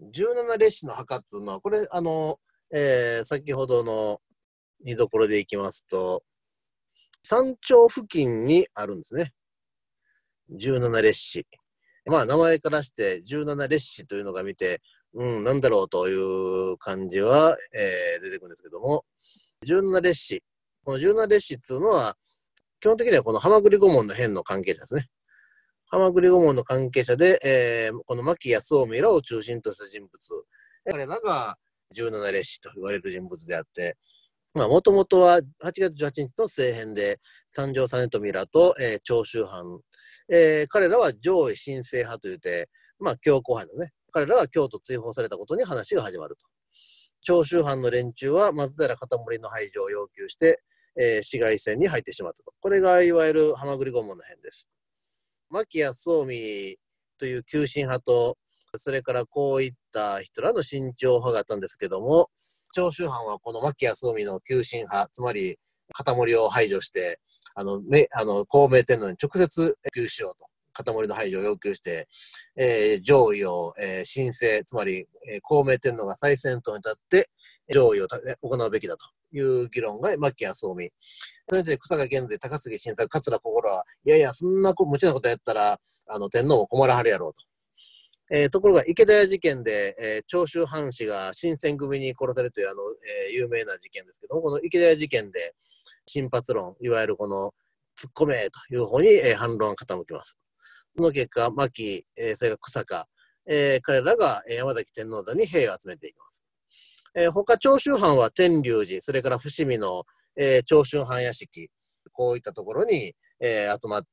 17列子の墓っていうのは、これ、先ほどの見どころでいきますと、山頂付近にあるんですね。17列子。まあ、名前からして17列子というのが見て、なんだろうという感じは、出てくるんですけども、17列子。この17列子っていうのは、基本的にはこの蛤御門の変の関係者ですね。蛤御門の関係者で、この牧康臣らを中心とした人物。彼らが17列子と言われる人物であって、まあ、もともとは8月18日の政変で、三条実富らと、長州藩、彼らは上位新政派といって、まあ、強硬派だね。彼らは京都追放されたことに話が始まると。長州藩の連中は松平片盛の排除を要求して、市街戦に入ってしまったと。これがいわゆる蛤御門の変です。牧康臣という急進派と、それからこういった人らの新潮派があったんですけども、長州藩はこの牧康臣の急進派、つまり片盛を排除して、孝明天皇に直接要求しようと。片盛の排除を要求して、上位を、申請、つまり、孝明天皇が最先頭に立って、上位を行うべきだという議論が牧康臣。それで草加源瑞、高杉晋作、桂心は、いやいや、そんな無茶なことやったら、天皇も困らはるやろうと。ところが、池田屋事件で、長州藩士が新選組に殺されるという有名な事件ですけども、この池田屋事件で、新発論、いわゆるこの、突っ込めという方に、反論が傾きます。その結果、牧、それから草加、彼らが山崎天王山に兵を集めていきます。他、長州藩は天龍寺、それから伏見の、長州藩屋敷、こういったところに、集まって、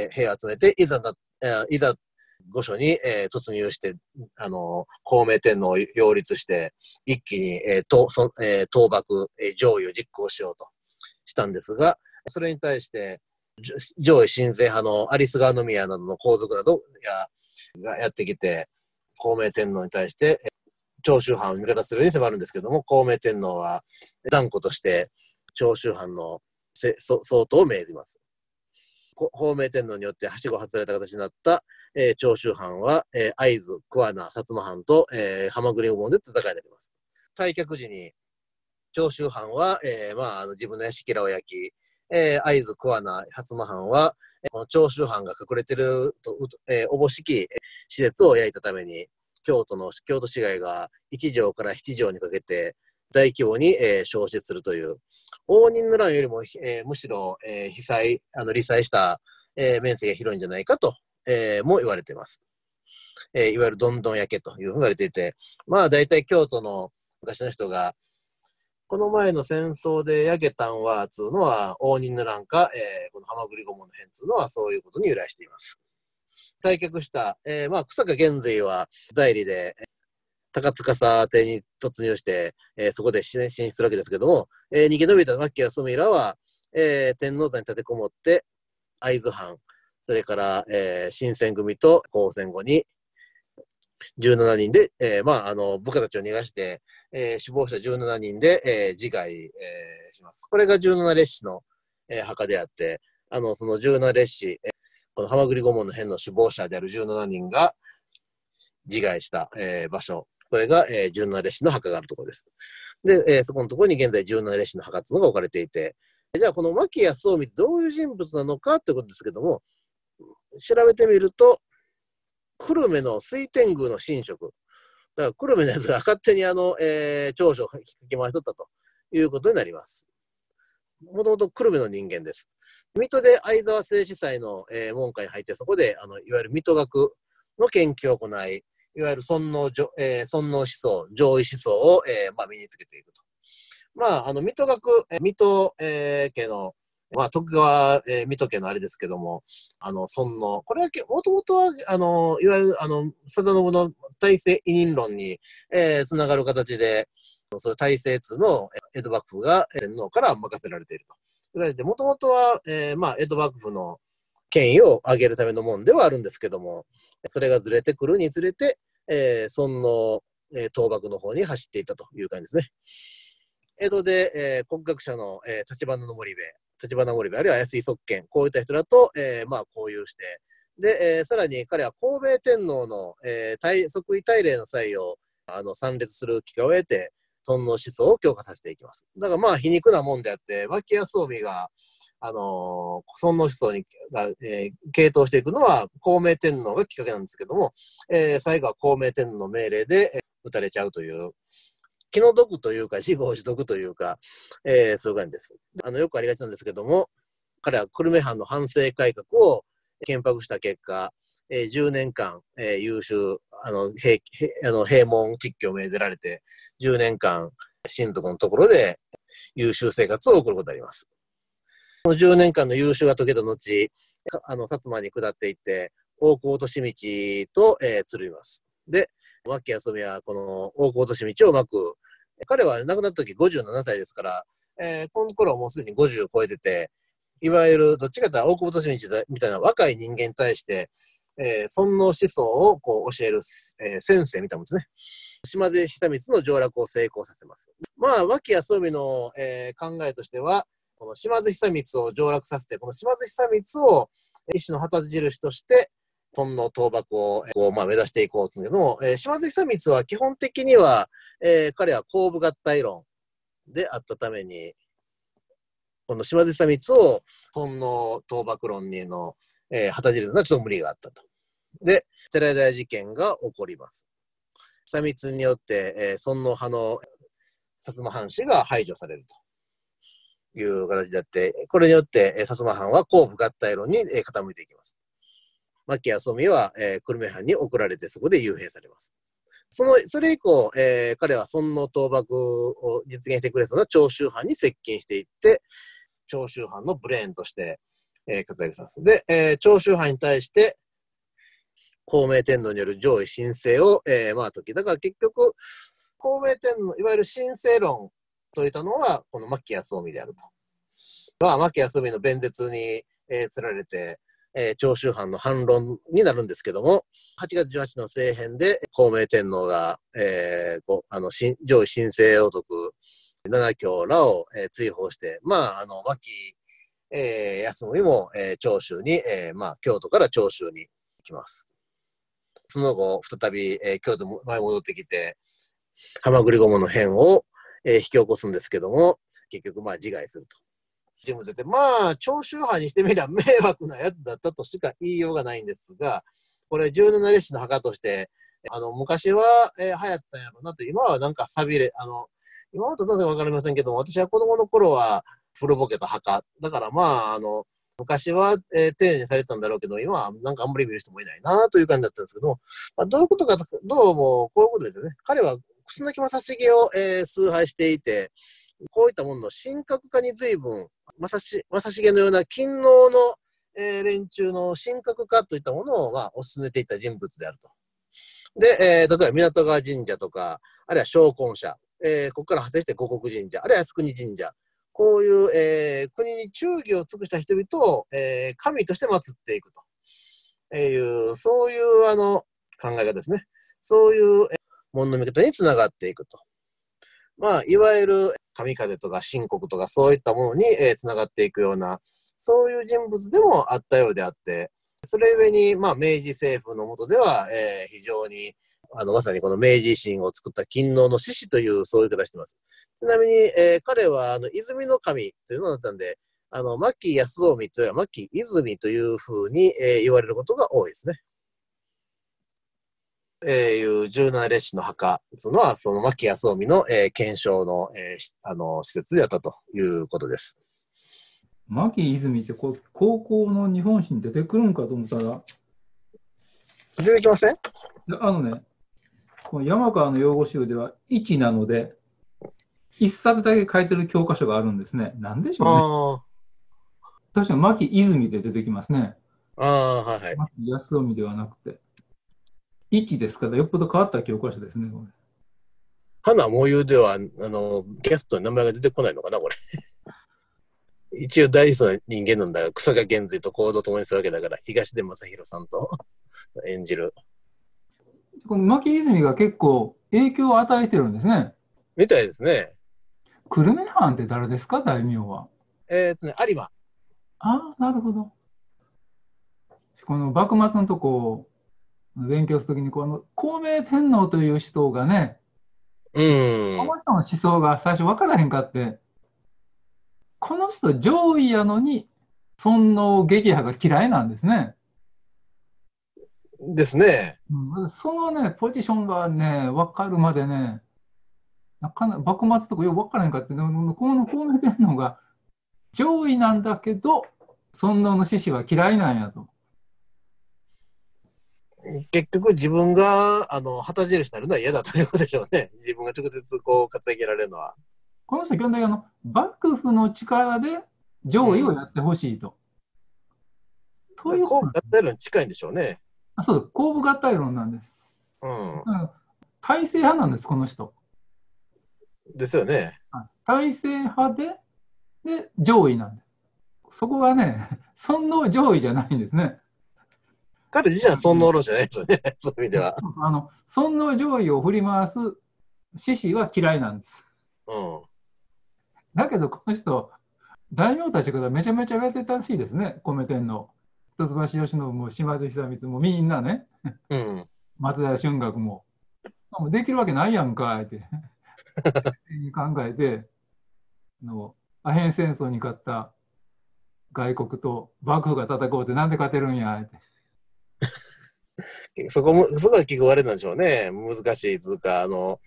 兵を集めて、いざ御所に、突入して、孝明天皇を擁立して、一気に、討幕、上位を実行しようとしたんですが、それに対して、上位新政派の有栖川宮などの皇族などがやってきて、孝明天皇に対して、長州藩を味方するように迫るんですけども、孝明天皇は断固として長州藩の相当を命じます。孝明天皇によってはしご外された形になった、長州藩は、会津、桑名、薩摩藩と、蛤御門で戦いになります。退却時に長州藩は、自分の屋敷らを焼き、会津、桑名、薩摩藩は、この長州藩が隠れていると、おぼしき施設を焼いたために、京都市街が1条から7条にかけて大規模に、焼失するという、応仁の乱よりも、むしろ、理災した、面積が広いんじゃないかと、も言われています。いわゆるどんどん焼けというふうに言われていて、まあ大体京都の昔の人が、この前の戦争で焼けたんは、つうのは応仁の乱か、この蛤御門の変つうのはそういうことに由来しています。退却した、草加源瑞は代理で、高司邸に突入して、そこで進出するわけですけども、逃げ延びた牧康臣らは、天王山に立てこもって、会津藩、それから、新選組と交戦後に、17人で、部下たちを逃がして、死亡者17人で、自害、します。これが17列子の、墓であって、その17列子、この蛤御門の変の首謀者である17人が自害した、場所。これが、17列子の墓があるところです。で、そこのところに現在17列子の墓っていうのが置かれていて、じゃあこの牧康臣ってどういう人物なのかということですけども、調べてみると、久留米の水天宮の神職。だから久留米のやつが勝手に長所を引き回しとったということになります。もともと久留米の人間です。水戸で相沢製紙祭の、門下に入って、そこでいわゆる水戸学の研究を行い、いわゆる尊王思想、上位思想を、身につけていくと。水戸学、水戸、家の、徳川、水戸家のあれですけども、尊王。これはもともとは、いわゆる、定信の大政委任論に、つながる形で、その大政通の江戸幕府が天皇から任せられていると。いわゆるもともとは、江戸幕府の権威を上げるためのもんではあるんですけども、それがずれてくるにつれて、尊王、倒幕の方に走っていったという感じですね。江戸で、国学者の、立花守部、あるいは安井側見、こういった人らと、交流して、 で、さらに彼は孝明天皇の、即位大礼の際を参列する機会を得て、尊皇思想を強化させていきます。だからまあ皮肉なもんであって、牧康臣が、尊皇思想に傾倒していくのは孝明天皇がきっかけなんですけども、最後は孝明天皇の命令で、撃たれちゃうという、気の毒というか、死亡死毒というか、そういう感じです。よくありがちなんですけども、彼は久留米藩の藩政改革を建白した結果、10年間、優秀、閉門実居を命ぜられて、10年間、親族のところで優秀生活を送ることになります。この10年間の優秀が解けた後、薩摩に下っていって、大河落道と、つるみます。で、牧康臣はこの大河落道をうまく、彼は亡くなった時57歳ですから、この頃はもうすでに50を超えてて、いわゆるどっちかというと大久保利通みたいな若い人間に対して、尊皇思想をこう教える、先生みたいなもんですね。島津久光の上洛を成功させます。まあ、牧康臣の、考えとしては、この島津久光を上洛させて、この島津久光を一種の旗印として、尊皇倒幕をこう、まあ、目指していこうというのも、島津久光は基本的には、彼は公武合体論であったために、この島津久光を尊皇倒幕論にの、旗印はちょっと無理があったと。で、寺田事件が起こります。久光によって、尊皇派の薩摩藩士が排除されるという形であって、これによって、薩摩藩は公武合体論に、傾いていきます。牧康臣は、久留米藩に送られてそこで幽閉されます。それ以降、彼は尊皇倒幕を実現してくれそうな長州藩に接近していって、長州藩のブレーンとして、活躍します。で、長州藩に対して、孝明天皇による上位神聖を、まあ解き、だから結局、孝明天皇、いわゆる神聖論といったのは、この牧康臣であると。まあ、牧康臣の弁舌に、つられて、長州藩の反論になるんですけども、8月18日の政変で、孝明天皇が、上位神聖を解く七教らを、追放して、まあ、牧康臣も、長州に、まあ、京都から長州に行きます。その後、再び、京都に戻ってきて、浜栗駒の変を、引き起こすんですけども、結局、まあ、自害すると。人物で、まあ、長州藩にしてみれば迷惑なやつだったとしか言いようがないんですが、これ、17列子の墓として、昔は、流行ったんやろうなと、今はなんか寂れ、今はどうかわかりませんけども、私は子供の頃は古ぼけた墓。だからまあ、昔は、丁寧にされてたんだろうけど、今はなんかあんまり見る人もいないなという感じだったんですけども、まあ、どういうことか、どうもこういうことですよね。彼は楠木正成を、崇拝していて、こういったものの神格化に随分、正成のような勤王の、連中の神格化といったものを、まあ、お進めていった人物であると。で、例えば港川神社とか、あるいは昇魂社、ここから派生して五国神社、あるいは靖国神社、こういう、国に忠義を尽くした人々を、神として祀っていくという、そういう考え方ですね。そういう、門の見方につながっていくと。まあ、いわゆる神風とか神国とかそういったものに、つながっていくような、そういう人物でもあったようであって、それゆえに、まあ、明治政府の下では、非常に、まさにこの明治維新を作った勤王の志士という、そういう言い方をしています。ちなみに、彼は、泉の神というのだったんで、牧康臣というのは牧泉というふうに、言われることが多いですね。いう17列子の墓というのは、その牧康臣の、検証の、施設であったということです。 牧泉って高校の日本史に出てくるんかと思ったら、 出てきません？ この山川の用語集では1なので、1冊だけ書いてる教科書があるんですね。なんでしょうね。確かに牧泉で出てきますね。 はいはい。 牧康臣ではなくて。1ですから、よっぽど変わった教科書ですね、これ。 花もゆでは、ゲストに名前が出てこないのかな、これ。一応大事な人間なんだが、草賀源瑞と行動を共にするわけだから、東出昌大さんと演じる。 この牧泉が結構影響を与えてるんですね。 みたいですね。 久留米藩って誰ですか、大名は。 有馬。 ああ、なるほど。 この幕末のとこを勉強するときに、この孝明天皇という人がね、この人の思想が最初分からへんかって、この人上位やのに、尊王撃破が嫌いなんですね。 ですね。 そのね、ポジションがね、分かるまでね、なかなか幕末とかよく分からへんかって、この孝明天皇が上位なんだけど、尊王の志士は嫌いなんやと。 結局自分が旗印になるのは嫌だということでしょうね。自分が直接こう稼げられるのは。 この人、基本的に幕府の力で上位をやってほしいと。ということこう合体論に近いんでしょうね。 そう、後部合体論なんです。体制派なんです、この人。 ですよね。 体制派で上位なんです。そこがね、尊王上位じゃないんですね。 彼自身は尊王論じゃないですよね。そういう意味では。 尊王上位を振り回す志士は嫌いなんです。だけど、この人、大名たちからめちゃめちゃ言われてたらしいですね、孝明天皇。一橋慶喜も島津久光もみんなね、松平春嶽も、できるわけないやんかって考えて、アヘン戦争に勝った外国と幕府が戦おうってなんで勝てるんやって。 そこが結構あれなんでしょうね。難しいというか、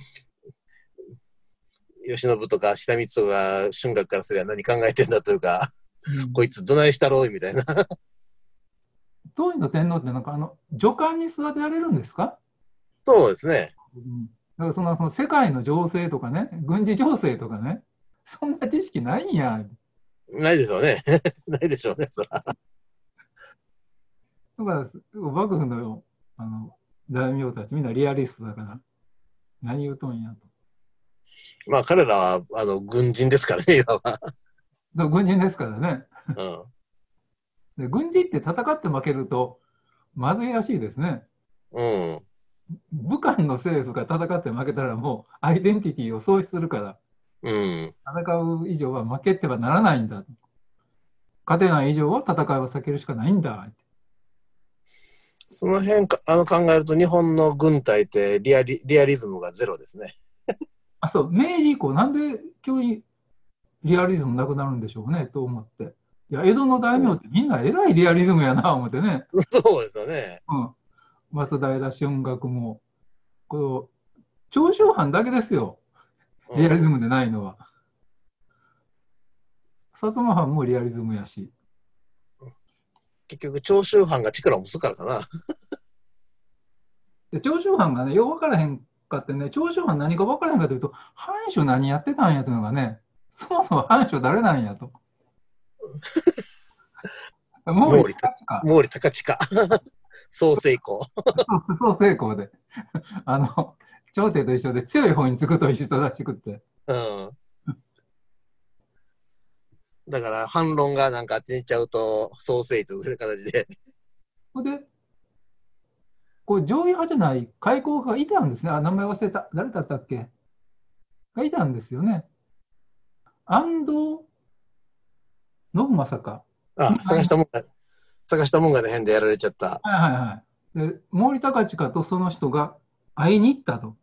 慶喜とか下光とか春嶽からすれば何考えてんだというか、こいつどないしたろうみたいな。 当時の天皇ってなんか女官に育てられるんですか？ そうですね。 だからその世界の情勢とかね、軍事情勢とかね、そんな知識ないんや。 ないですよね。ないでしょうね、そら。だから幕府の大名たちみんなリアリストだから何言うとんやと。 まあ彼らは軍人ですからね、いわば。 軍人ですからね。で軍人って戦って負けるとまずいらしいですね。武漢の政府が戦って負けたらもうアイデンティティを喪失するから、戦う以上は負けてはならないんだ。勝てない以上は戦いを避けるしかないんだ。 その辺考えると日本の軍隊ってリアリズムがゼロですね。 そう、明治以降なんで急にリアリズムなくなるんでしょうねと思って。いや、江戸の大名ってみんな偉いリアリズムやな思ってね。 そうですよね。 松平春嶽も、長州藩だけですよ。リアリズムでないのは。薩摩藩もリアリズムやし。 結局、長州藩が力を持つからかな。 で長州藩がね、よう分からへんかってね、長州藩何か分からへんかというと、藩主何やってたんやというのがね、そもそも藩主誰なんやと。毛利高近。宋成功。 宋成功で。朝廷と一緒で強い方につくという人らしくて。 だから反論がなんかあっちに行っちゃうと創生という形で。 で、これ上位派じゃない開口派がいたんですね。名前忘れた。誰だったっけがいたんですよね。安藤信正か。 探したもんがね、変でやられちゃった。 で、毛利高親とその人が会いに行ったと。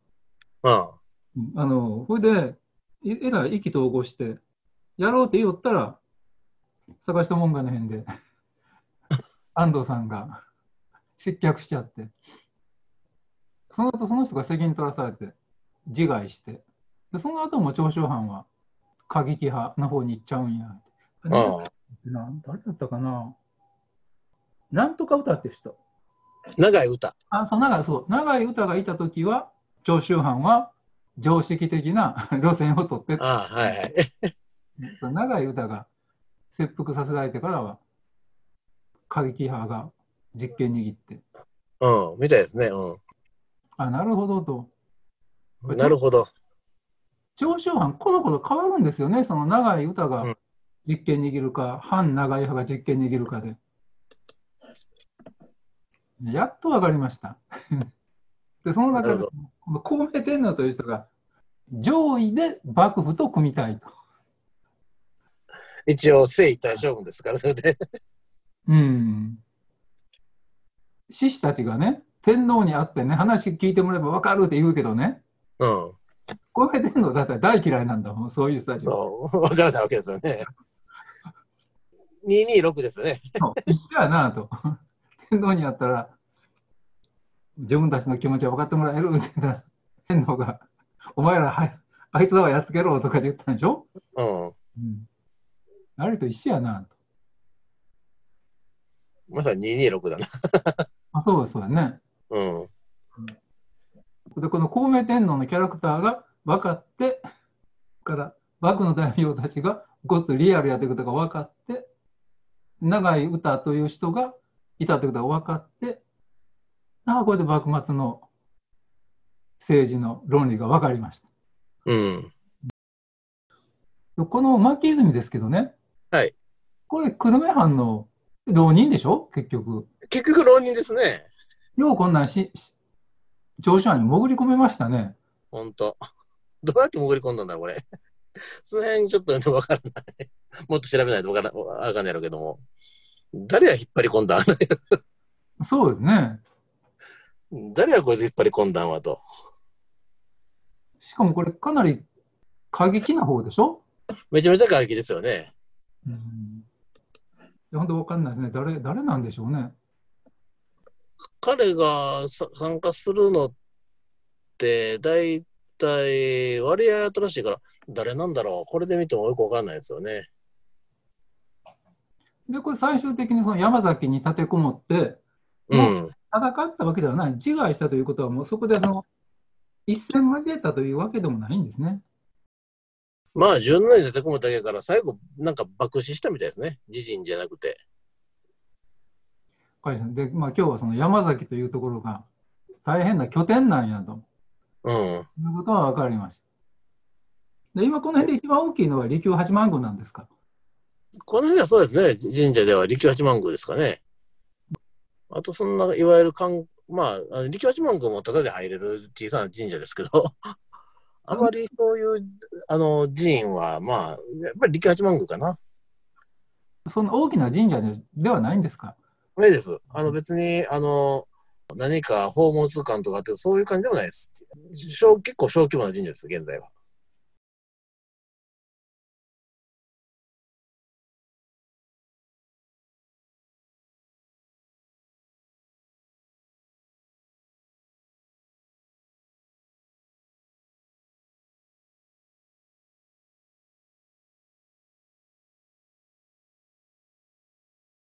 それで、えらい意気投合して、やろうって言おったら、探したもんがの辺で、安藤さんが失脚しちゃって、その後その人が責任取らされて、自害して、でその後も長州藩は過激派の方に行っちゃうんや。誰だったかな、なんとか歌って人。 長い歌。 長い歌がいたときは、長州藩は常識的な路線を取って、長い歌が切腹させられてからは、過激派が実権握って。 みたいですね。 なるほどと。 なるほど。 長州藩、この頃変わるんですよね。その長い歌が実権握るか、反長い派が実権握るかで。やっと分かりました。で、その中で、孝明天皇という人が上位で幕府と組みたいと。 一応、征夷大将軍ですから、それで。 志士たちがね、天皇に会ってね、話聞いてもらえば分かるって言うけどね、 うん。 これ天皇だったら大嫌いなんだもん、そういう人たちは。 そう、わからないわけですよね。226ですね。 そう一緒やなと。天皇に会ったら、自分たちの気持ちは分かってもらえるって言ったら、天皇が、お前ら、あいつらはやっつけろとか言ったんでしょ。 うん。 うん、あれと一緒やなと。 まさに226だな。 あ、そうそうやね。 うん。 で、この孝明天皇のキャラクターが分かって、から幕の大名たちがごっつリアルやということが分かって、長井歌という人がいたということが分かって、これで幕末の政治の論理が分かりました。 うん。 この牧泉ですけどね、 はい。 これ久留米藩の浪人でしょ結局。 結局浪人ですね。 ようこんなん長州藩に潜り込めましたね。 ほんと。どうやって潜り込んだんだろう、これ。その辺ちょっとわからない。もっと調べないとわかんないやろうけども。誰が引っ張り込んだんそうですね。 誰がこいつ引っ張り込んだんわと。 しかもこれかなり過激な方でしょ。 めちゃめちゃ過激ですよね。 うん、本当わかんないですね。誰なんでしょうね。 彼が参加するのって、だいたい割合新しいから、誰なんだろう。これで見てもよくわかんないですよね。 で、これ最終的にその山崎に立てこもって、もう戦ったわけではない、自害したということは、もうそこでその一戦交えたというわけでもないんですね。 まあ、17年で立てこもっただけから、最後、なんか爆死したみたいですね。自陣じゃなくて。 で、今日はその山崎というところが大変な拠点なんやということは分かりました。で、今この辺で一番大きいのは利休八幡宮なんですか。 この辺はそうですね。神社では利休八幡宮ですかね。あと、そんな、いわゆるまあ、利休八幡宮もタダで入れる小さな神社ですけど、あまりそういう、寺院は、まあ、やっぱり利休八幡宮かな。 そんな大きな神社ではないんですか。 ないです。別に、何か宝物館とかって、そういう感じでもないです。結構小規模な神社です、現在は。